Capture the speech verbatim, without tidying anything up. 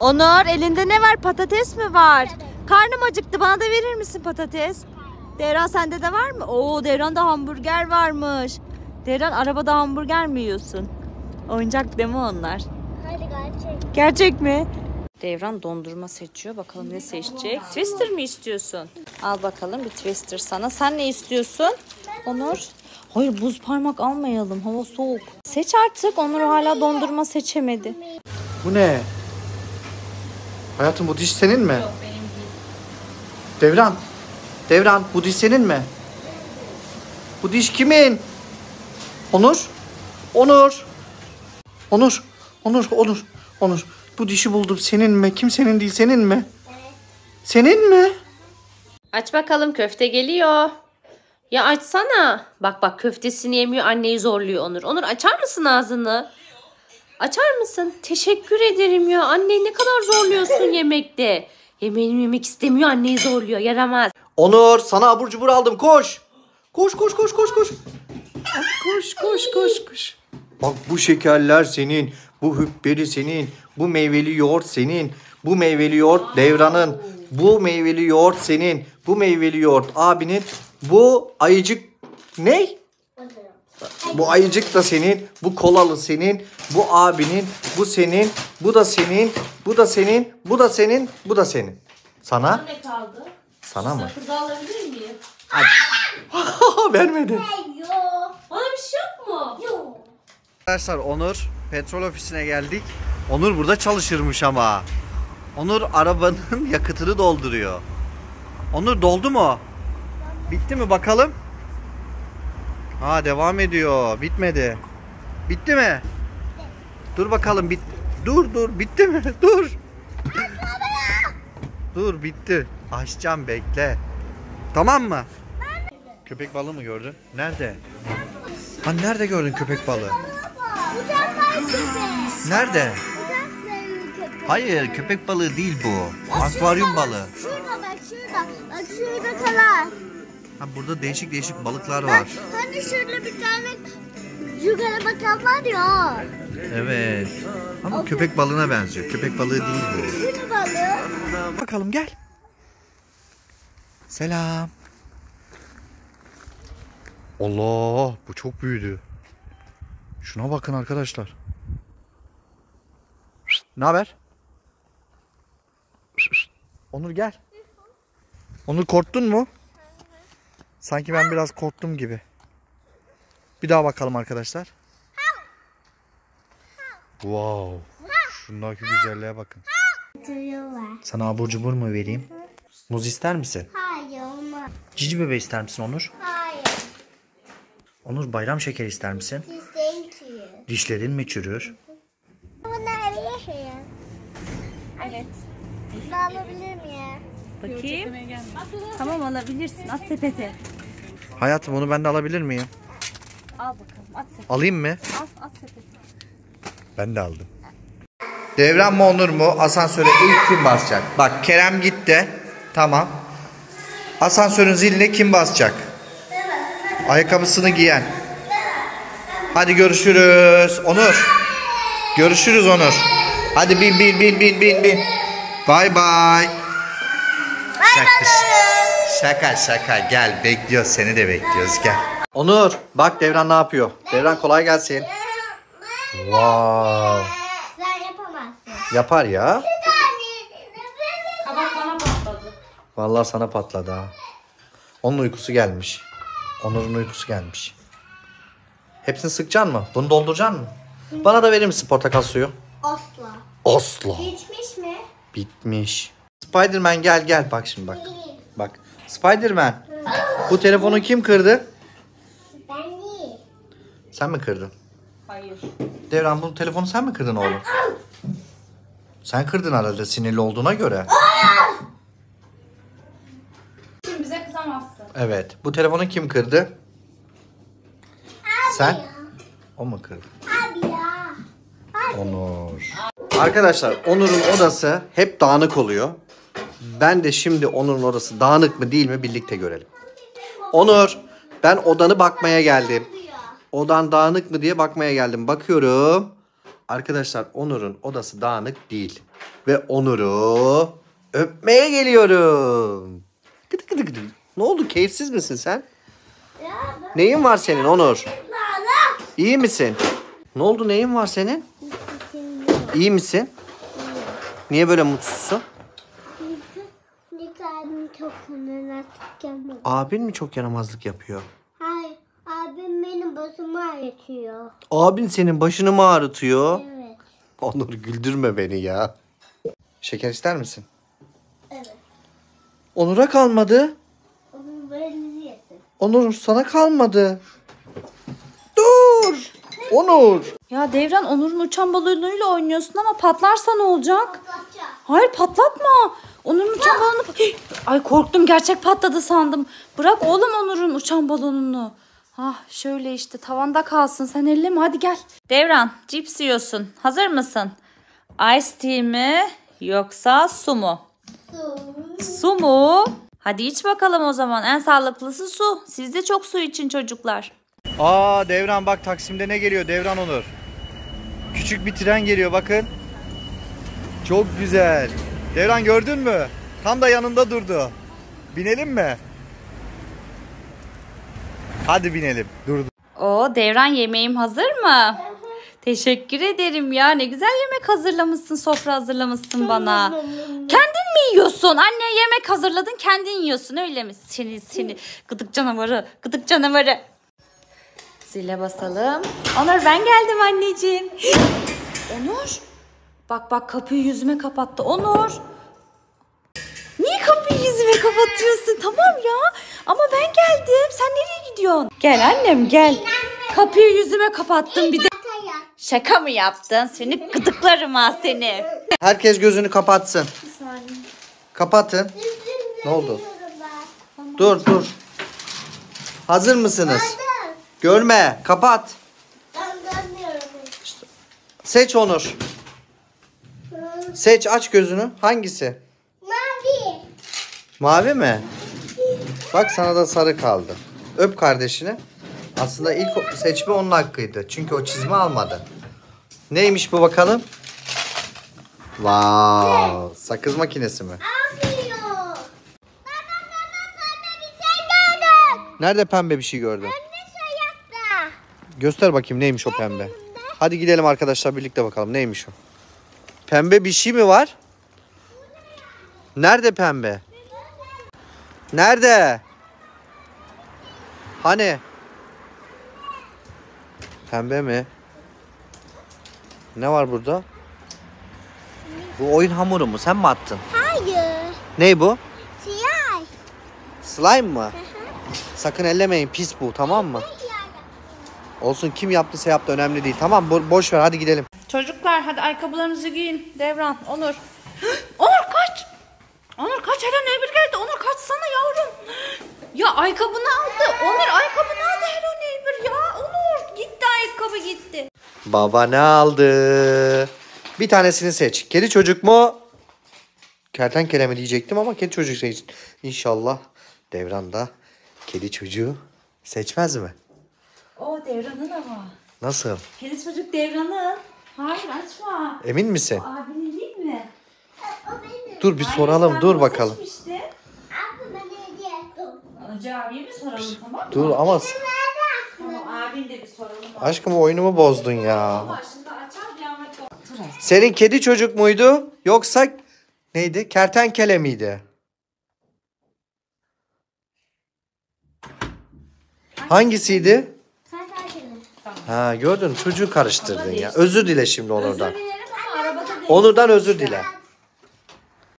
Onur, elinde ne var? Patates mi var? Karnım acıktı. Bana da verir misin patates? Devran, sende de var mı? Oo, Devran'da hamburger varmış. Devran, arabada hamburger mi yiyorsun? Oyuncak değil mi onlar? Hadi gerçek. Gerçek mi? Devran dondurma seçiyor. Bakalım ne seçecek? Twister mi istiyorsun? Al bakalım bir Twister sana. Sen ne istiyorsun? Onur. Hayır, buz parmak almayalım. Hava soğuk. Seç artık. Onur hala dondurma seçemedi. Bu ne? Hayatım, bu diş senin mi? Yok, benim değil. Devran. Devran, bu diş senin mi? Bu diş kimin? Onur. Onur. Onur. Onur. Onur. Onur. Bu dişi buldum. Senin mi? Kimsenin değil, senin mi? Evet. Senin mi? Aç bakalım, köfte geliyor. Ya açsana. Bak bak, köftesini yemiyor, anneyi zorluyor Onur. Onur, açar mısın ağzını? Açar mısın? Teşekkür ederim ya. Anneyi ne kadar zorluyorsun yemekte. Yemeğini yemek istemiyor, anneyi zorluyor. Yaramaz. Onur, sana abur cubur aldım. Koş. Koş koş koş koş koş. Koş koş koş koş. Bak, bu şekerler senin. Bu hüpperi senin. Bu meyveli yoğurt senin. Bu meyveli yoğurt Devran'ın. Bu meyveli yoğurt senin. Bu meyveli yoğurt abinin. Bu ayıcık ne? Bu ayıcık da senin. Bu kolalı senin. Bu abinin. Bu senin. Bu da senin. Bu da senin. Bu da senin. Bu da senin. Sana? Ne kaldı? Sana mı? Sakızı alabilir miyim? Vermedi. Yok. Bana bir şey yok mu? Yok. Arkadaşlar, Onur petrol ofisine geldik. Onur burada çalışırmış ama. Onur arabanın yakıtını dolduruyor. Onur, doldu mu? Bitti mi bakalım? Ha, devam ediyor. Bitmedi. Bitti mi? Dur bakalım, bit. Dur dur, bitti mi? Dur. Dur, bitti. Açacağım, bekle. Tamam mı? Köpek balığı mı gördün? Nerede? Ha, nerede gördün köpek balığı? Uzaklar köpek. Nerede? Uzaklar köpek. Hayır, köpek balığı değil bu. Akvaryum balığı. Şurada bak, şurada. Bak şurada kalan. Ha, burada değişik değişik balıklar Bak var. hani şurada bir tane yukarı bakan var ya. Evet. Ama köpek balığına benziyor. Köpek balığı değil bu. Şurada balığı. Bakalım, gel. Selam. Allah, bu çok büyüdü. Şuna bakın arkadaşlar. Ne haber? Onur, gel. Onur, korktun mu? Sanki ben biraz korktum gibi. Bir daha bakalım arkadaşlar. Wow. Şundaki güzelliğe bakın. Sana abur cubur mu vereyim? Muz ister misin? Hayır olmaz. Cici bebe ister misin Onur? Hayır. Onur, bayram şekeri ister misin? İsteyin ki. Dişlerin mi çürür? Bunu alabilir miyim? Evet. Bunu alabilir miyim? Bakayım. Tamam, alabilirsin. At sepete. Hayatım, onu ben de alabilir miyim? Al bakalım, at sepete. Alayım mı? Al, at sepete. Ben de aldım. Devran mı Onur mu? Asansöre ilk kim basacak? Bak, Kerem gitti. Tamam. Asansörün ziline kim basacak? Ayakkabısını giyen. Hadi görüşürüz. Onur. Görüşürüz Onur. Hadi bin bin bin bin bin bin. Bay bay. Şaka, şaka şaka, gel, bekliyoruz, seni de bekliyoruz, gel. Onur, bak Devran ne yapıyor? Devran, kolay gelsin. Wow. Sen yapamazsın. Yapar ya. Kabak bana patladı. Vallahi sana patladı ha. Onun uykusu gelmiş. Onur'un uykusu gelmiş. Hepsini sıkacaksın mı? Bunu dolduracaksın mı? Bana da verir misin portakal suyu? Asla. Asla. Bitmiş mi? Bitmiş. Spiderman, gel gel, bak şimdi bak. Bak. Spiderman. Bu telefonu kim kırdı? Ben değil. Sen mi kırdın? Hayır. Devran, bu telefonu sen mi kırdın oğlum? Sen kırdın herhalde, sinirli olduğuna göre. Şimdi bize kızamazsın. Evet. Bu telefonu kim kırdı? Sen? O mu kırdı? Abi ya. Onur. Arkadaşlar, Onur'un odası hep dağınık oluyor. Ben de şimdi Onur'un odası dağınık mı değil mi birlikte görelim. Onur, ben odanı bakmaya geldim. Odan dağınık mı diye bakmaya geldim. Bakıyorum. Arkadaşlar Onur'un odası dağınık değil. Ve Onur'u öpmeye geliyorum. Gıdı gıdı gıdı. Ne oldu? Keyifsiz misin sen? Neyin var senin Onur? İyi misin? Ne oldu? Neyin var senin? İyi misin? Niye böyle mutsuzsun? Abim çok yaramazlık yapıyor. Abin mi çok yaramazlık yapıyor? Hayır. Abim benim başımı ağrıtıyor. Abin senin başını mı ağrıtıyor? Evet. Onur güldürme beni ya. Şeker ister misin? Evet. Onur'a kalmadı. Onun belini yesin. Onur sana kalmadı. Dur. Onur. Ya Devran, Onur'un uçan balonuyla oynuyorsun ama patlarsa ne olacak? Patlatacağım. Hayır, patlatma. Onur'un uçan balonu... Ay korktum, gerçek patladı sandım. Bırak oğlum Onur'un uçan balonunu. Ah şöyle işte tavanda kalsın, sen elleme, hadi gel. Devran, cips yiyorsun. Hazır mısın? Ice tea mi yoksa su mu? Su. Su mu? Hadi iç bakalım o zaman. En sağlıklısı su. Siz de çok su için çocuklar. Aa Devran bak, Taksim'de ne geliyor Devran Onur? Küçük bir tren geliyor bakın. Çok güzel. Devran gördün mü? Tam da yanında durdu. Binelim mi? Hadi binelim. Durdu. Oo Devran, yemeğim hazır mı? Teşekkür ederim ya. Ne güzel yemek hazırlamışsın, sofra hazırlamışsın bana. Kendin mi yiyorsun? Anne yemek hazırladın, kendin yiyorsun öyle mi? Seni seni gıdık canavarı, gıdık canavarı. Zile basalım. Onur, ben geldim anneciğim. Onur. Bak bak, kapıyı yüzüme kapattı. Onur. Niye kapıyı yüzüme kapatıyorsun? Tamam ya. Ama ben geldim. Sen nereye gidiyorsun? Gel annem gel. Kapıyı yüzüme kapattın bir de. Şaka mı yaptın? Seni gıdıklarım ha seni. Herkes gözünü kapatsın. Kapatın. Ne oldu? Dur dur. Hazır mısınız? Görme. Kapat. Ben görmüyorum. Seç Onur. Seç, aç gözünü. Hangisi? Mavi. Mavi mi? Bak sana da sarı kaldı. Öp kardeşini. Aslında ilk seçme onun hakkıydı. Çünkü o çizme almadı. Neymiş bu bakalım? Wow, sakız makinesi mi? Ağlıyor. Baba baba baba bir şey gördüm. Nerede pembe bir şey gördün? Ne şey yaptı? Göster bakayım neymiş o pembe. Hadi gidelim arkadaşlar, birlikte bakalım neymiş o. Pembe bir şey mi var? Nerede pembe? Nerede? Hani? Pembe mi? Ne var burada? Bu oyun hamuru mu? Sen mi attın? Hayır. Ney bu? Siyah. Slime mı? Sakın ellemeyin, pis bu, tamam mı? Olsun, kim yaptıysa yaptı, önemli değil. Tamam, bo boş ver, hadi gidelim. Çocuklar hadi ayakkabılarınızı giyin. Devran, Onur. Onur kaç. Onur kaç, Hello Neighbor geldi. Onur kaçsana yavrum. Ya ayakkabını aldı. Onur ayakkabını aldı Hello Neighbor ya. Onur gitti, ayakkabı gitti. Baba ne aldı? Bir tanesini seç. Kedi çocuk mu? Kertenkele mi diyecektim ama kedi çocuk seç. İnşallah Devran da kedi çocuğu seçmez mi? O Devran'ın ama. Nasıl? Kedi çocuk Devran'ın. Hayır açma. Emin misin? Abinin değil mi? O benim. Dur bir Hayır, soralım. sen Dur bunu bakalım. seçmiştin. Abi bana hediye ettim. Önce abiye mi soralım, tamam mı? Dur ama Tamam, abin de bir soralım. aşkım oyunumu bozdun ya. Başında açar bir Ahmet otur. Senin kedi çocuk muydu? Yoksa neydi? Kertenkele miydi? Hangisiydi? Sen terkini. Ha gördün mü? Çocuğu karıştırdın ya. Özür dile şimdi Onur'dan. Özür dilerim ama arabada değil. Onur'dan özür dile.